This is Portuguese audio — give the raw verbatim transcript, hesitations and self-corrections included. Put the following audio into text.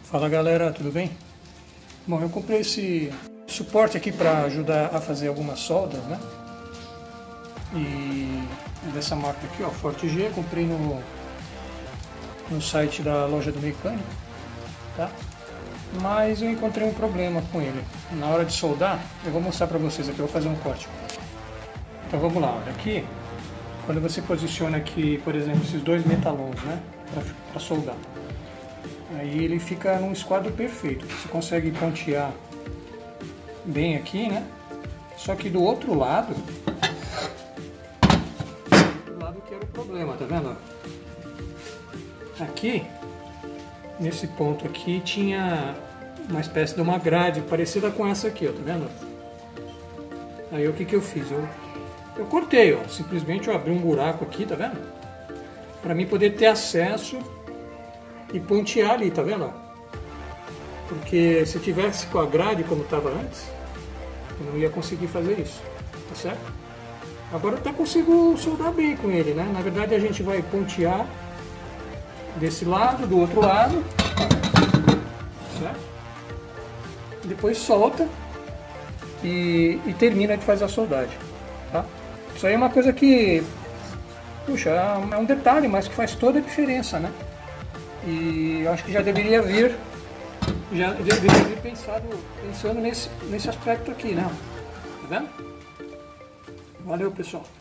Fala galera, tudo bem? Bom, eu comprei esse suporte aqui para ajudar a fazer algumas soldas, né? E é dessa marca aqui, ó, Forte G, comprei no, no site da loja do mecânico, tá? Mas eu encontrei um problema com ele. Na hora de soldar, eu vou mostrar para vocês aqui, eu vou fazer um corte. Então vamos lá, olha aqui, quando você posiciona aqui, por exemplo, esses dois metalons, né, para soldar, aí ele fica num esquadro perfeito, você consegue pontear bem aqui, né, só que do outro lado, do outro lado que era o problema, tá vendo? Aqui, nesse ponto aqui, tinha uma espécie de uma grade parecida com essa aqui, ó, tá vendo? Aí o que que eu fiz? Eu, eu cortei, ó, simplesmente eu abri um buraco aqui, tá vendo? Para mim poder ter acesso e pontear ali, tá vendo? Porque se tivesse com a grade como estava antes, eu não ia conseguir fazer isso, tá certo? Agora eu até consigo soldar bem com ele, né? Na verdade a gente vai pontear desse lado, do outro lado, certo? Depois solta e, e termina de fazer a soldagem, tá? Isso aí é uma coisa que, puxa, é um detalhe, mas que faz toda a diferença, né? E eu acho que já deveria vir, já deveria vir pensado, pensando nesse, nesse aspecto aqui, né? Tá vendo? Valeu, pessoal!